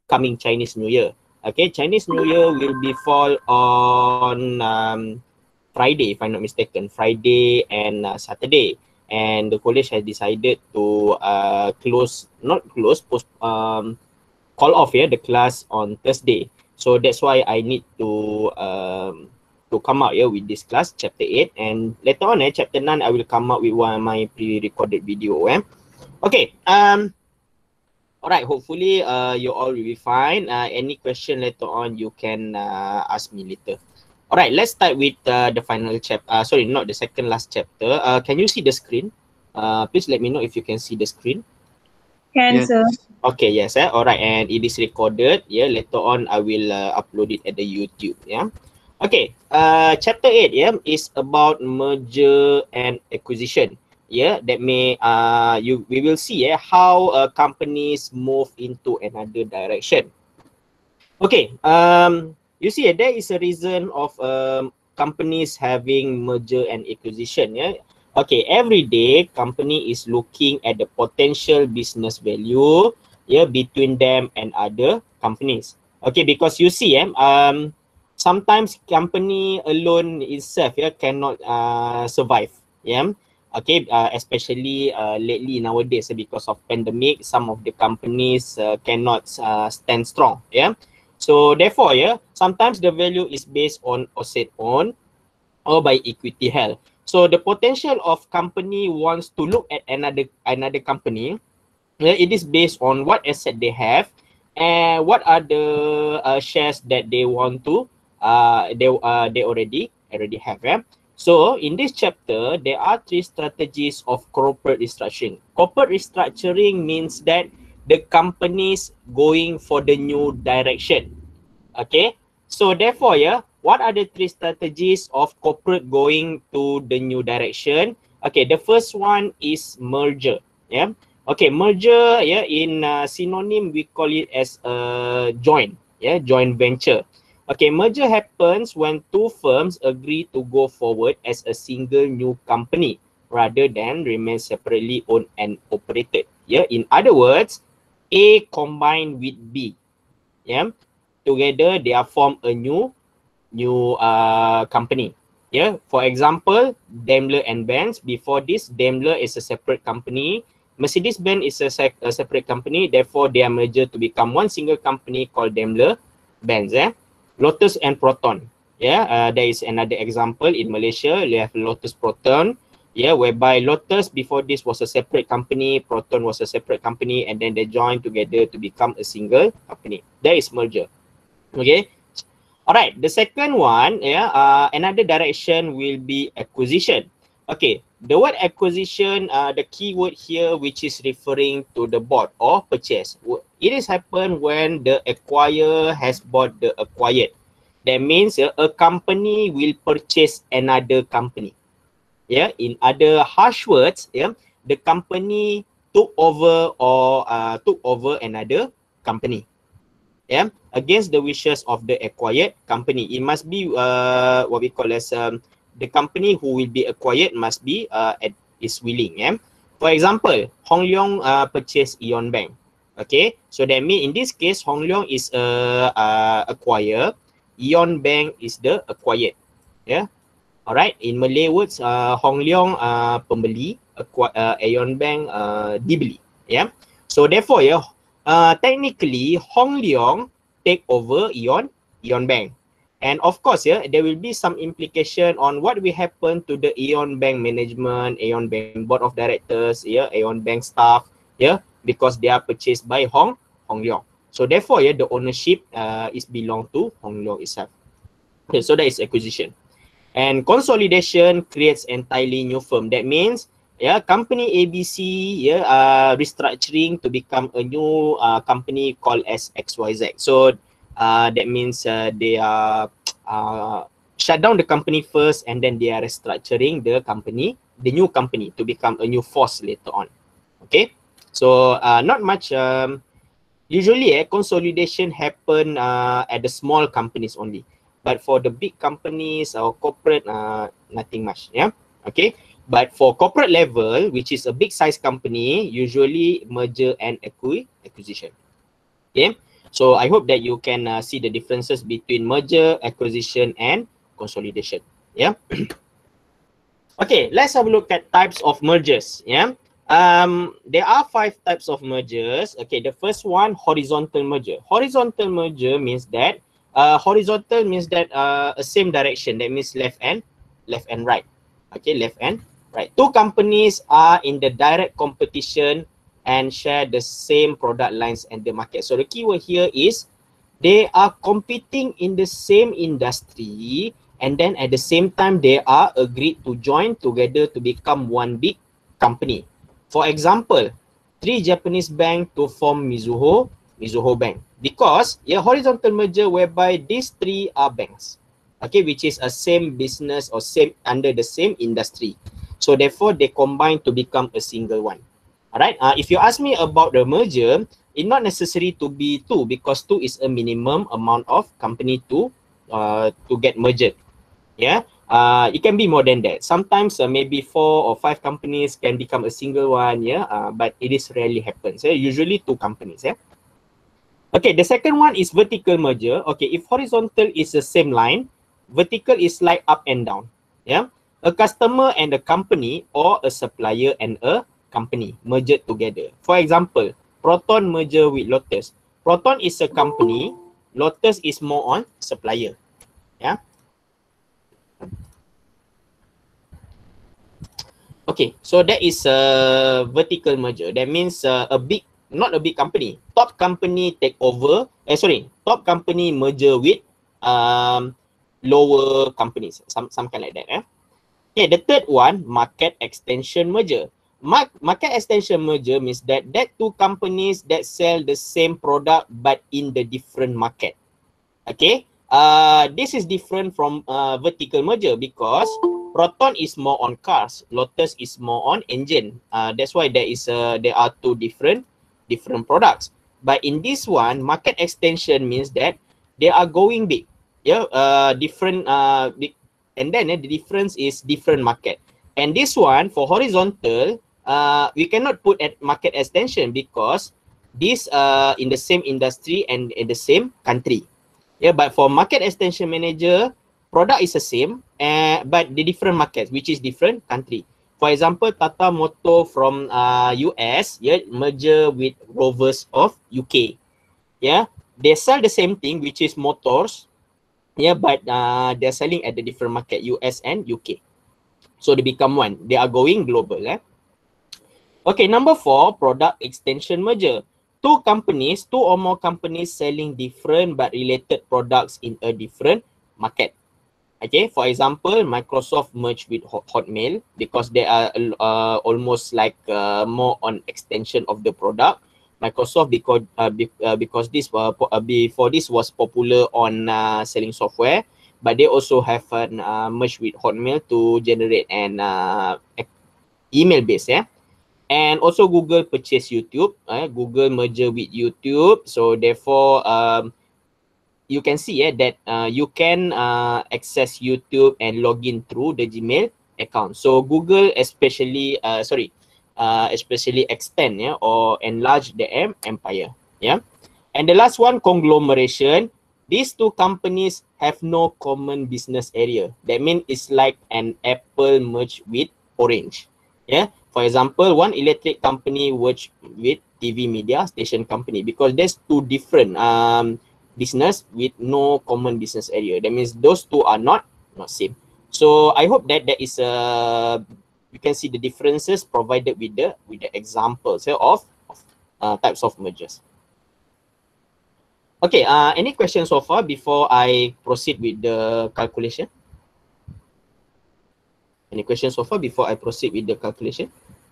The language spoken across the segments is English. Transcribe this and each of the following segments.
coming Chinese New Year. Okay, Chinese New Year will be fall on Friday, if I'm not mistaken, Friday and Saturday. And the college has decided to call off the class on Thursday. So that's why I need to come out with this class, chapter 8. And later on, chapter 9, I will come out with one of my pre-recorded video. Okay. Alright, hopefully you all will be fine. Any question later on, you can ask me later. Alright, let's start with the final chapter. Sorry, not the second last chapter. Can you see the screen? Please let me know if you can see the screen. Can, sir. Okay, yes. Alright, and it is recorded. Yeah, later on I will upload it at the YouTube. Yeah. Okay. Chapter 8 is about merger and acquisition. Yeah, that may we will see how companies move into another direction. Okay. You see, there is a reason of companies having merger and acquisition. Yeah. Okay, every day company is looking at the potential business value between them and other companies. Okay, because you see sometimes company alone itself cannot survive. Yeah. Okay, especially lately nowadays because of pandemic, some of the companies cannot stand strong. Yeah. So therefore, sometimes the value is based on asset owned or by equity held. So the potential of company wants to look at another company. It is based on what asset they have and what are the shares that they want to they already have. So in this chapter, there are 3 strategies of corporate restructuring. Corporate restructuring means that the companies going for the new direction. Okay, so therefore what are the 3 strategies of corporate going to the new direction? Okay, the first one is merger. Okay, merger in synonym we call it as a joint venture. Okay, merger happens when 2 firms agree to go forward as a single new company rather than remain separately owned and operated. In other words, A combined with B. Together they are form a new company. For example, Daimler and Benz. Before this, Daimler is a separate company. Mercedes-Benz is a separate company. Therefore, they are merged to become one single company called Daimler-Benz. Lotus and Proton. There is another example in Malaysia. We have Lotus Proton. Whereby Lotus before this was a separate company, Proton was a separate company, and then they joined together to become a single company. That is merger. Okay. Alright, the second one, another direction will be acquisition. Okay, the word acquisition, the keyword here which is referring to the bought or purchase. It is happen when the acquirer has bought the acquired. That means a company will purchase another company. In other harsh words, the company took over another company. Against the wishes of the acquired company. It must be what we call as the company who will be acquired must be is willing. For example, Hong Leong purchased Eon Bank. Okay, so that means in this case, Hong Leong is acquired, Eon Bank is the acquired. Alright, in Malay words, Hong Leong pembeli, Aeon Bank dibeli. So therefore, technically Hong Leong take over Eon Bank. And of course, there will be some implication on what will happen to the Aeon Bank management, Aeon Bank board of directors, Aeon Bank staff, because they are purchased by Hong Leong. So therefore, the ownership is belong to Hong Leong itself. Okay, so that is acquisition. And consolidation creates entirely new firm. That means, company ABC, restructuring to become a new company called as XYZ. So that means they are shut down the company first, and then they are restructuring the new company to become a new force later on. Okay, so not much. Usually, consolidation happen at the small companies only. But for the big companies or corporate, nothing much. Okay. But for corporate level, which is a big size company, usually merger and acquisition. Okay. So I hope that you can see the differences between merger, acquisition, and consolidation. Yeah. Okay, let's have a look at types of mergers. Yeah. There are 5 types of mergers. Okay, the first one, horizontal merger. Horizontal merger means that a same direction. That means left and right. Okay, left and right. Two companies are in the direct competition and share the same product lines and the market. So the keyword here is they are competing in the same industry, and then at the same time they are agreed to join together to become one big company. For example, 3 Japanese bank to form Mizuho Bank, because a horizontal merger whereby these 3 are banks, okay, which is a same business or same under the same industry. So therefore they combine to become a single one. All right. If you ask me about the merger, it's not necessary to be 2, because 2 is a minimum amount of company to get merged. Yeah. It can be more than that. Sometimes maybe 4 or 5 companies can become a single one. Yeah. But it is rarely happens. Usually 2 companies. Yeah. Okay. The second one is vertical merger. Okay. If horizontal is the same line, vertical is like up and down. Yeah. A customer and a company, or a supplier and a company merged together. For example, Proton merger with Lotus. Proton is a company, Lotus is more on supplier. Yeah. Okay, so that is a vertical merger. That means not a big company. Top company take over. Top company merger with lower companies. Some kind like that. Okay, the third one, market extension merger. Market extension merger means that two companies that sell the same product but in the different market. Okay, this is different from vertical merger, because Proton is more on cars, Lotus is more on engine. That's why there are 2 different products. But in this one, market extension means that they are going big. Yeah, different and then the difference is different market. And this one for horizontal, we cannot put at market extension, because this in the same industry and in the same country. Yeah, but for market extension manager, product is the same, but the different markets, which is different country. For example, Tata Motor from US, yeah, merger with Rovers of UK. Yeah, they sell the same thing, which is motors. Yeah, but they're selling at the different market, US and UK. So they become one. They are going global. Okay, number 4, product extension merger. Two or more companies selling different but related products in a different market. Okay, for example, Microsoft merged with Hotmail, because they are almost like more on extension of the product. Microsoft, because this before this was popular on selling software, but they also have merged with Hotmail to generate an email base. Yeah. And also Google purchased YouTube. Google merger with YouTube. So therefore, you can see that you can access YouTube and log in through the Gmail account. So Google especially extend, yeah, or enlarge the empire. Yeah. And the last one, conglomeration. These 2 companies have no common business area. That means it's like an Apple merged with Orange. Yeah. For example, one electric company merged with TV media station company, because there's 2 different business with no common business area. That means those 2 are not same. So I hope that there is you can see the differences provided with the examples of types of mergers. Okay, any questions so far before I proceed with the calculation? Any questions so far before I proceed with the calculation?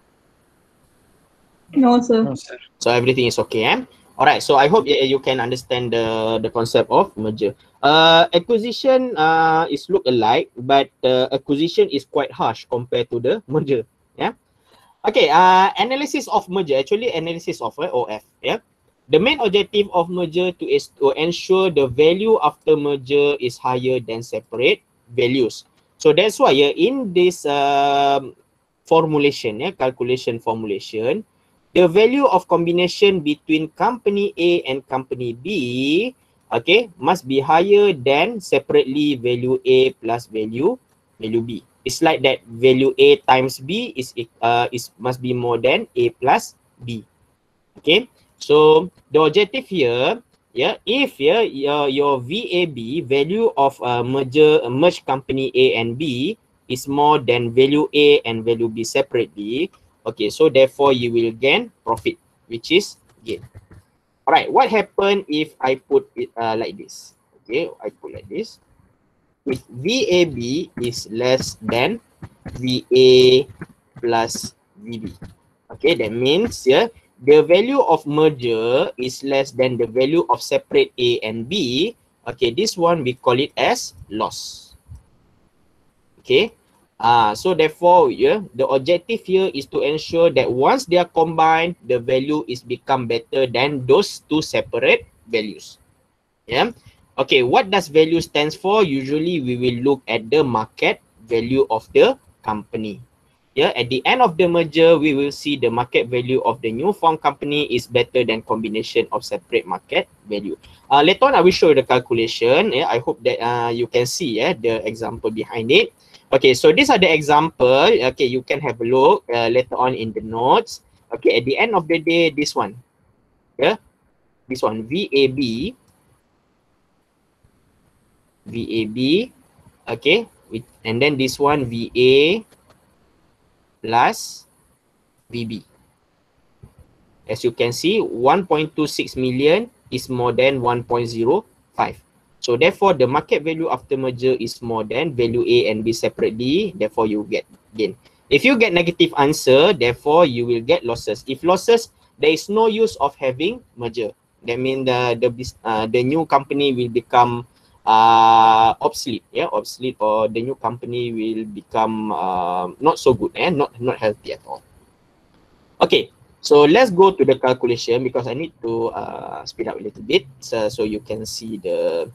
No, sir. No, sir. So everything is okay, eh? All right, so I hope you can understand the concept of merger. Acquisition is look alike, but acquisition is quite harsh compared to the merger. Yeah. Okay. Analysis of merger. Actually, analysis of OF. Yeah. The main objective of merger is to ensure the value after merger is higher than separate values. So that's why in this formulation, calculation formulation, the value of combination between company A and company B, okay, must be higher than separately value A plus value B. It's like that value A times B is must be more than A plus B. Okay, so the objective here, yeah, if your VAB, value of merge company A and B, is more than value A and value B separately, okay, so therefore you will gain profit, which is gain. All right, what happen if I put it like this? Okay, I put like this. If VAB is less than VA plus VB, okay, that means the value of merger is less than the value of separate A and B. Okay, this one we call it as loss. Okay, so therefore, the objective here is to ensure that once they are combined, the value is become better than those two separate values. Yeah. Okay, what does value stands for? Usually we will look at the market value of the company. Yeah, at the end of the merger, we will see the market value of the new formed company is better than combination of separate market value. Later on, I will show you the calculation. Yeah, I hope that you can see the example behind it. Okay, so these are the example. Okay, you can have a look later on in the notes. Okay, at the end of the day, this one. Yeah, this one, VAB. Okay, and then this one VA plus VB. As you can see, 1.26 million is more than 1.05. So therefore, the market value after merger is more than value A and B separately. Therefore, you get gain. If you get negative answer, therefore, you will get losses. If losses, there is no use of having merger. That means the new company will become obsolete, obsolete, or the new company will become not so good, not healthy at all. Okay, so let's go to the calculation because I need to speed up a little bit so you can see the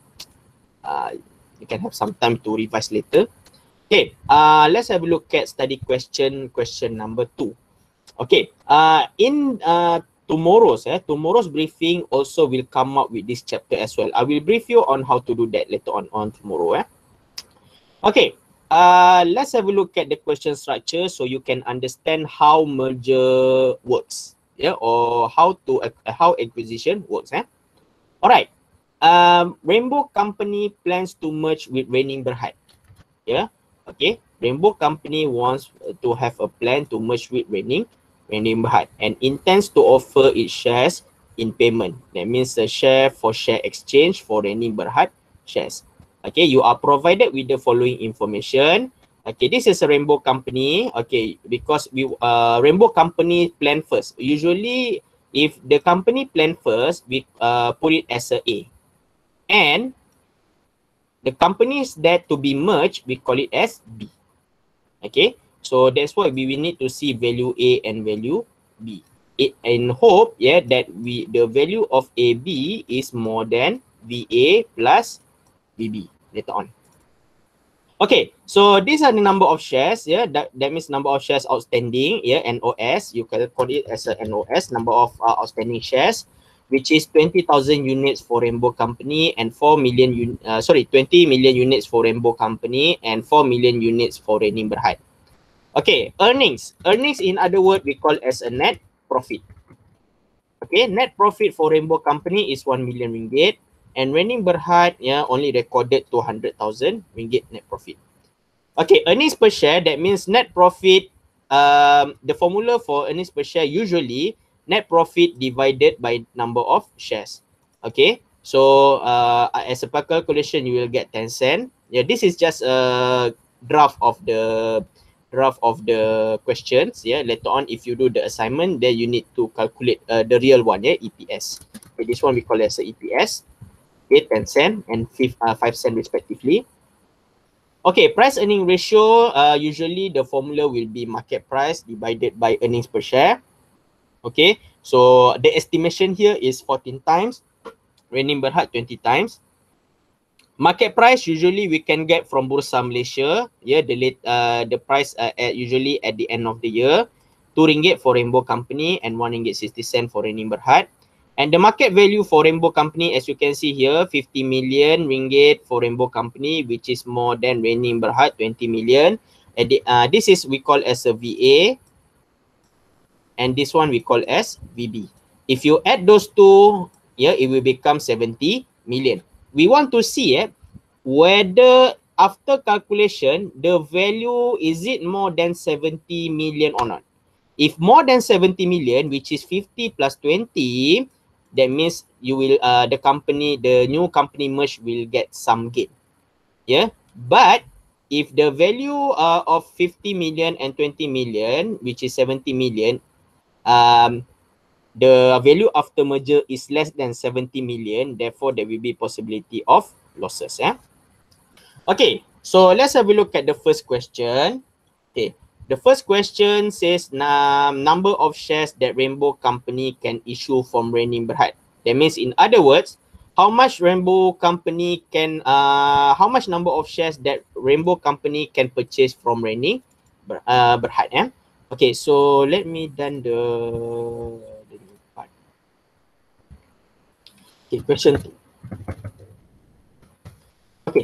you can have some time to revise later. Okay, let's have a look at study question number 2. Okay, in tomorrow's briefing also will come up with this chapter as well. I will brief you on how to do that later on tomorrow. Okay, let's have a look at the question structure so you can understand how merger works, or how acquisition works. All right, Rainbow Company plans to merge with Rening Berhad. Okay, Rainbow Company wants to have a plan to merge with Rening Berhad and intends to offer its shares in payment. That means a share for share exchange for Rening Berhad shares. Okay, you are provided with the following information. Okay, this is a Rainbow Company. Okay, because Rainbow Company plan first. Usually, if the company plan first, we put it as a A. And the companies that to be merged, we call it as B. Okay, so that's why we will need to see value A and value B. And hope that the value of AB is more than VA plus VB later on. Okay, so these are the number of shares. That means number of shares outstanding. NOS, you can call it as a NOS, number of outstanding shares, which is 20,000 units for Rainbow Company and 20 million units for Rainbow Company and 4 million units for Rening Berhad. Okay, earnings. Earnings, in other words, we call as a net profit. Okay, net profit for Rainbow Company is 1 million ringgit and Rening Berhad only recorded 200,000 ringgit net profit. Okay, earnings per share, that means net profit. The formula for earnings per share usually net profit divided by number of shares. Okay, so as a per calculation, you will get 10 cents. This is just a draft of the questions. Later on, if you do the assignment, then you need to calculate the real one, EPS. Okay, this one we call it as a EPS. Okay, 10 cents and 5 cents respectively. Okay, price earning ratio, usually the formula will be market price divided by earnings per share. Okay, so the estimation here is 14 times, Rening Berhad 20 times. Market price usually we can get from Bursa Malaysia. The price usually at the end of the year. RM2 for Rainbow Company and RM1.60 for Rening Berhad. And the market value for Rainbow Company, as you can see here, 50 million ringgit for Rainbow Company, which is more than Rening Berhad, 20 million. And this is we call as a VA, and this one we call as VB. If you add those two, yeah, it will become 70 million. We want to see whether after calculation, the value, is it more than 70 million or not? If more than 70 million, which is 50 plus 20, that means you will the new company merge will get some gain. Yeah. But if the value of 50 million and 20 million, which is 70 million, the value after merger is less than 70 million, therefore there will be possibility of losses. Yeah. Okay, so let's have a look at the first question. Okay, the first question says number of shares that Rainbow Company can issue from Rening Berhad. That means, in other words, how much Rainbow Company can, how much number of shares that Rainbow Company can purchase from Rening Berhad. Yeah. Okay, so let me done the new part. Okay, question 2. Okay.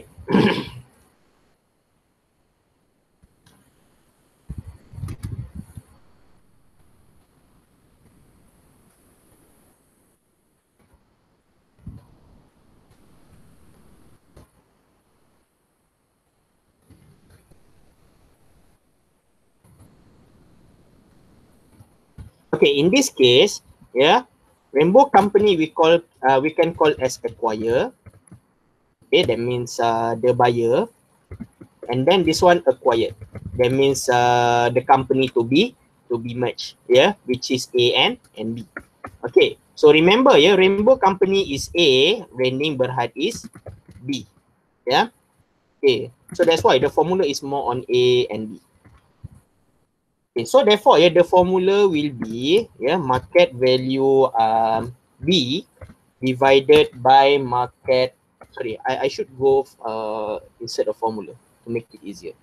Okay, in this case, yeah, Rainbow Company we can call as acquire. Okay, that means the buyer, and then this one acquired. That means the company to be merged, yeah, which is A and B. Okay, so remember, yeah, Rainbow Company is A, Rening Berhad is B. Yeah. Okay, so that's why the formula is more on A and B. Okay, so therefore, yeah, the formula will be, yeah, market value B divided by market. Sorry, I should go instead of formula to make it easier.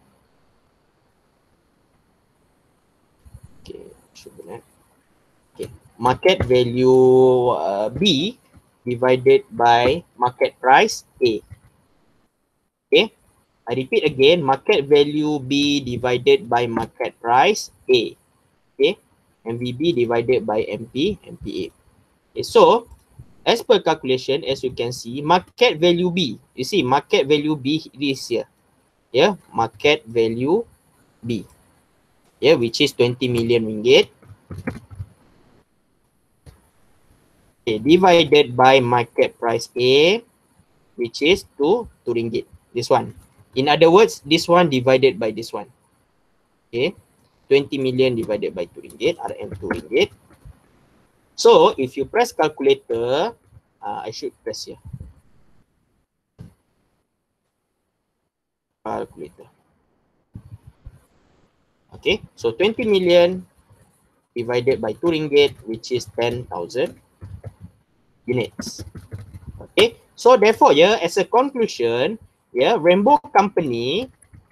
Okay, should be that. Okay, market value B divided by market price A. Okay, I repeat again, market value B divided by market price A. Okay, MVB divided by MPA. Okay, so as per calculation, as you can see, market value B, you see market value B this here. Yeah, market value B. Yeah, which is 20 million ringgit. Okay, divided by market price A, which is 2 ringgit. This one. In other words, this one divided by this one. Okay, 20 million divided by 2 ringgit, RM 2 ringgit. So if you press calculator, I should press here. Calculator. Okay, so 20 million divided by 2 ringgit, which is 10,000 units. Okay, so therefore, yeah, as a conclusion, yeah, Rainbow Company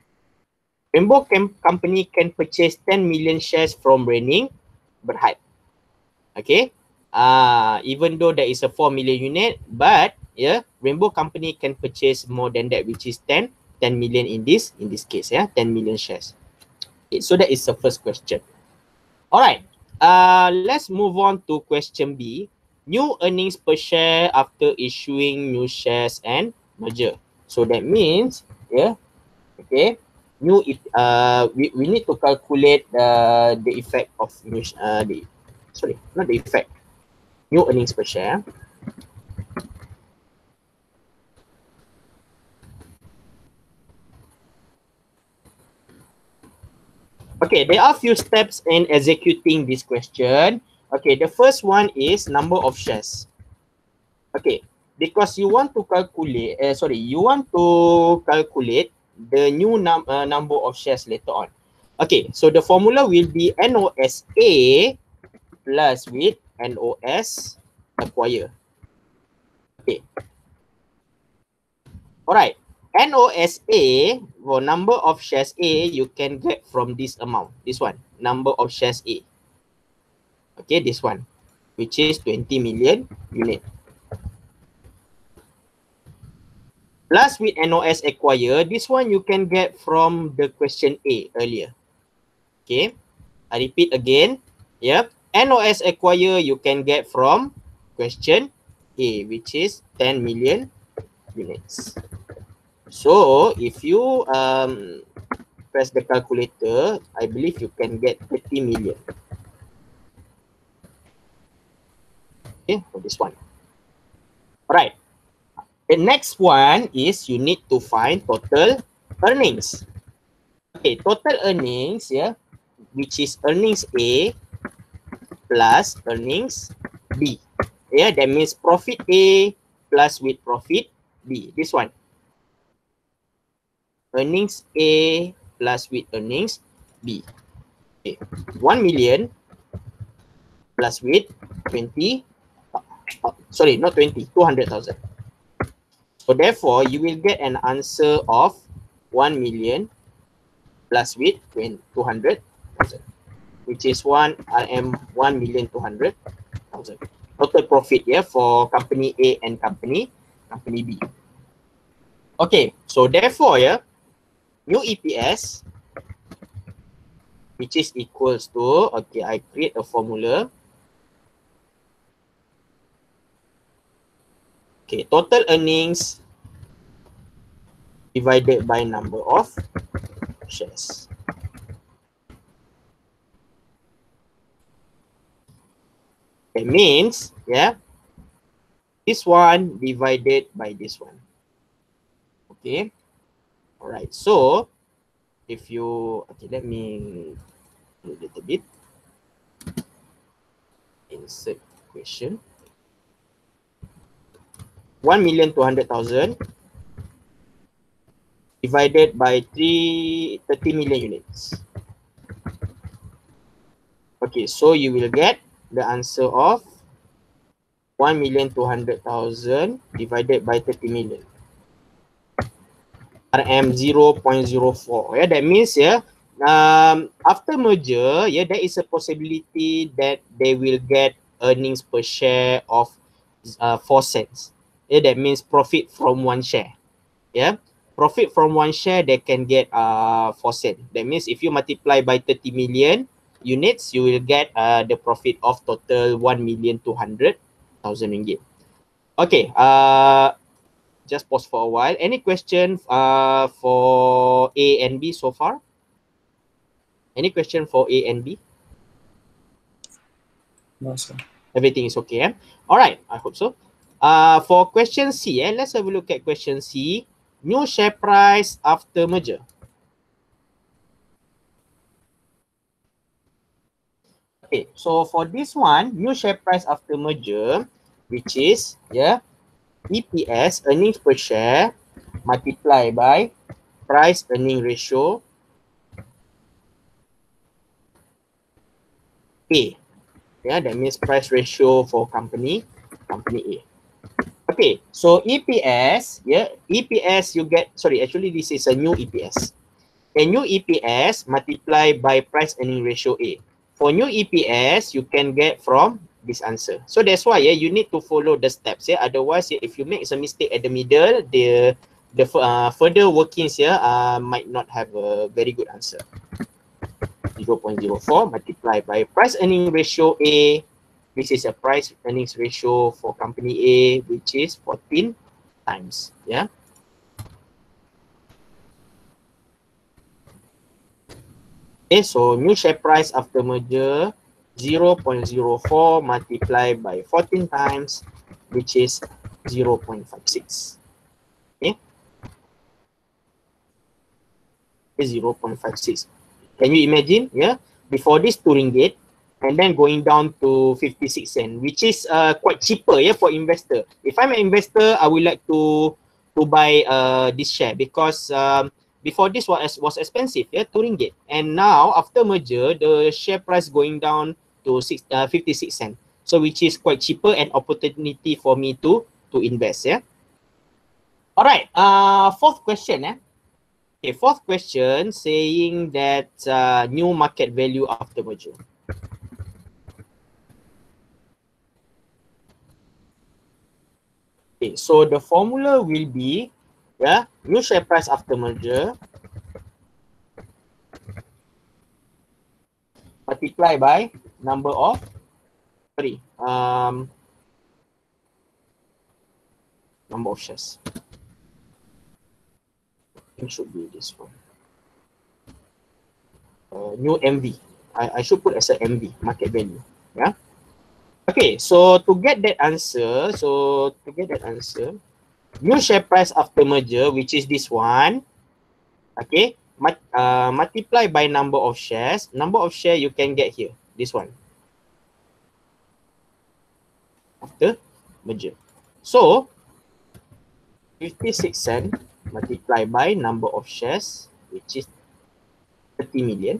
can purchase 10 million shares from Rening Berhad. Okay, even though there is a 4 million unit, but yeah, Rainbow Company can purchase more than that, which is 10 million in this case. Yeah, 10 million shares. Okay, so that is the first question. All right, let's move on to question B. New earnings per share after issuing new shares and merger. So that means, yeah, okay, we need to calculate the effect of new not the effect, new earnings per share. Okay, there are few steps in executing this question. Okay, the first one is number of shares. Okay, because you want to calculate, the new number of shares later on. Okay, so the formula will be NOSA plus with NOS acquire. Okay. Alright, NOSA, for number of shares A, you can get from this amount. This one, number of shares A. Okay, this one, which is 20 million unit. Plus with NOS acquire, this one you can get from the question A earlier. Okay, I repeat again. Yep, NOS acquire you can get from question A, which is 10 million units. So if you press the calculator, I believe you can get 30 million. Okay, for this one. Alright. The next one is you need to find total earnings. Okay, total earnings, yeah, which is earnings A plus earnings B. Yeah, that means profit A plus with profit B. This one. Earnings A plus with earnings B. Okay. 1 million plus with 20. Sorry, not 20, 200,000. So therefore, you will get an answer of 1 million plus with 200,000, which is 1,200,000. Total profit, yeah, for company A and company B. Okay, so therefore, yeah, new EPS, which is equals to, okay, I create a formula. Okay, total earnings divided by number of shares. That means, yeah, this one divided by this one. Okay. All right. So, if you, okay, let me do a little bit. Insert question. 1,200,000 divided by 30 million units. Okay, so you will get the answer of 1,200,000 divided by 30 million. RM 0.04. Yeah, that means, yeah, after merger, yeah, there is a possibility that they will get earnings per share of 4 cents. Yeah, that means profit from one share. Yeah, profit from one share they can get 4 cents. That means if you multiply by 30 million units, you will get the profit of total 1,200,000 ringgit. Okay, just pause for a while. Any question for A and B so far? Any question for A and B? No, sir. Everything is okay, eh? All right, I hope so. For question C, let's have a look at question C. New share price after merger. Okay, so for this one, new share price after merger, which is, yeah, EPS, earnings per share, multiplied by price earning ratio A. Yeah, that means price ratio for company A. Okay, so EPS, yeah, EPS you get, sorry, actually this is a new EPS. A new EPS multiplied by price earning ratio A. For new EPS, you can get from this answer. So that's why, yeah, you need to follow the steps. Yeah, otherwise, yeah, if you make some mistake at the middle, the further workings here might not have a very good answer. 0.04 multiplied by price earning ratio A. This is a price earnings ratio for company A, which is 14 times. Yeah. Okay, so new share price after merger 0.04 multiplied by 14 times, which is 0.56. Okay. 0.56. Can you imagine? Yeah. Before this 2 ringgit, and then going down to 56 cents, which is quite cheaper, yeah, for investor. If I'm an investor, I would like to buy this share because before this was expensive, yeah, 2 ringgit. And now after merger, the share price going down to 56 cents. So which is quite cheaper and opportunity for me to invest, yeah. All right, fourth question, Okay, fourth question saying that new market value after merger. Okay, so the formula will be, yeah, new share price after merger multiply by number of, number of shares. It should be this one. New MV. I should put as a MV, market value. Yeah. Okay, so to get that answer, new share price after merger, which is this one, okay, multiply by number of shares. Number of share you can get here, this one, after merger. So 56 cent multiply by number of shares, which is 30 million.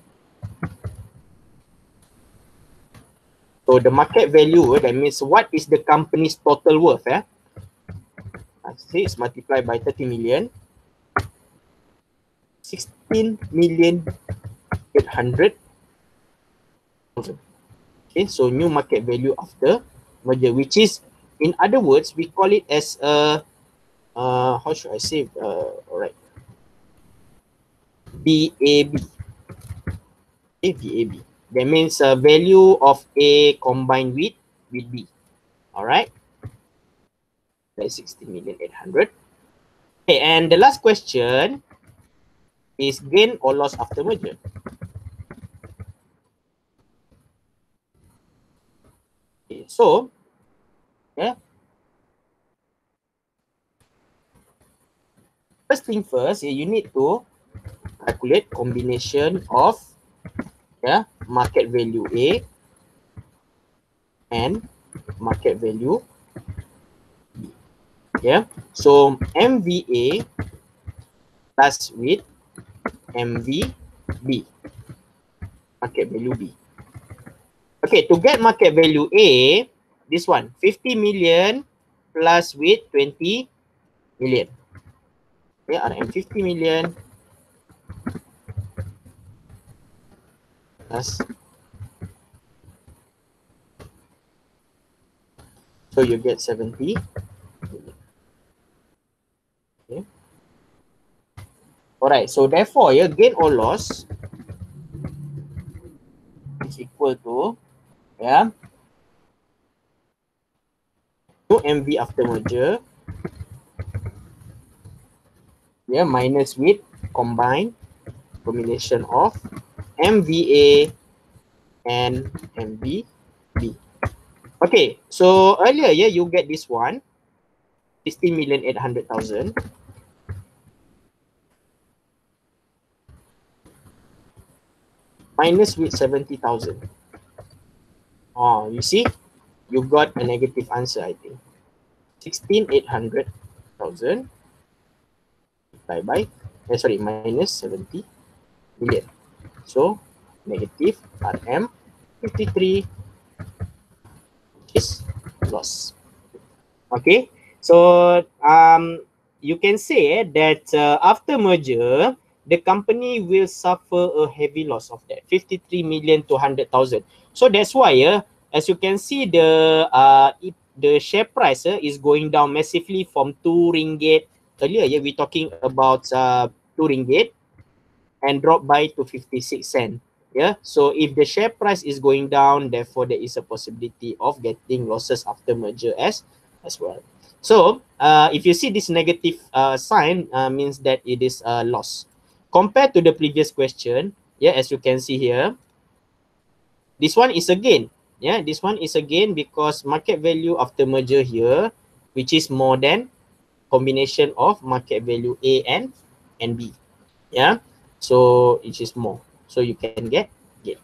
So the market value, that means what is the company's total worth? I see it's multiplied by 30 million. 16 million 800,000. Okay, so new market value after merger, which is, in other words, we call it as a, how should I say? All right, VAB. Okay, VAB. That means value of A combined with B. All right, that's 16,800,000. Okay, and the last question is gain or loss after merger. Okay, so yeah, first thing first, you need to calculate combination of market value A and market value B. Yeah, so MVA plus with MVB, market value B. Okay, to get market value A, this one, 50 million plus with 20 million. Okay, RM 50 million plus, so you get 70 million. Okay. Alright, so therefore, gain or loss is equal to, new MV after merger, minus with combination of MVA and MVB. Okay, so earlier, you get this one, 16,800,000. Minus with 70,000. Oh, you see, you got a negative answer, I think. 16,800,000 minus 70 million. So negative RM 53 is loss. Okay, so you can say that after merger, the company will suffer a heavy loss of that 53,200,000. So that's why as you can see, the share price is going down massively from 2 ringgit. Earlier, we're talking about 2 ringgit and drop by to 56 cent. Yeah, so if the share price is going down, therefore there is a possibility of getting losses after merger as well. So if you see this negative sign, means that it is a loss. Compared to the previous question, as you can see here, this one is a gain. This one is a gain because market value after merger here, which is more than combination of market value A and B. So it is more. So you can get gain.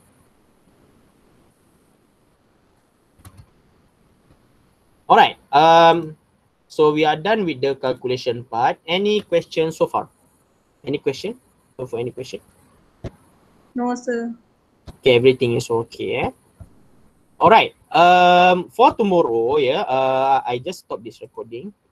All right. So we are done with the calculation part. Any questions so far? Any question? For any question? No, sir. Okay, everything is okay. All right. For tomorrow, I just stop this recording.